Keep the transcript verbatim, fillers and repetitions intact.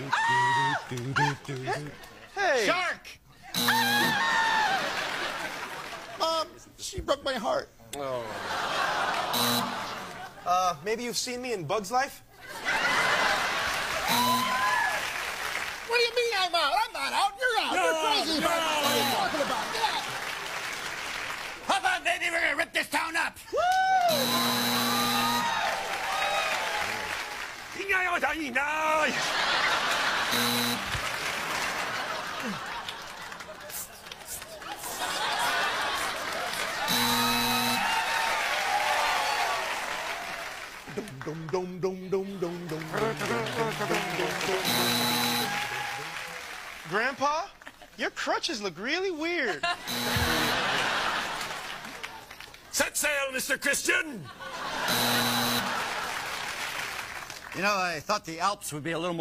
Hey! Shark! Mom, she broke my heart. Oh. Uh, maybe you've seen me in Bug's Life? What do you mean I'm out? I'm not out. You're out. No, You're crazy. no. What are you talking about? Yeah. Hold on, baby, we're gonna rip this town up. Woo! 點解我睇完啊？ Dum dum dum dum dum dum dum. Grandpa, your crutches look really weird. Set sail, Mister Christian. You know, I thought the Alps would be a little more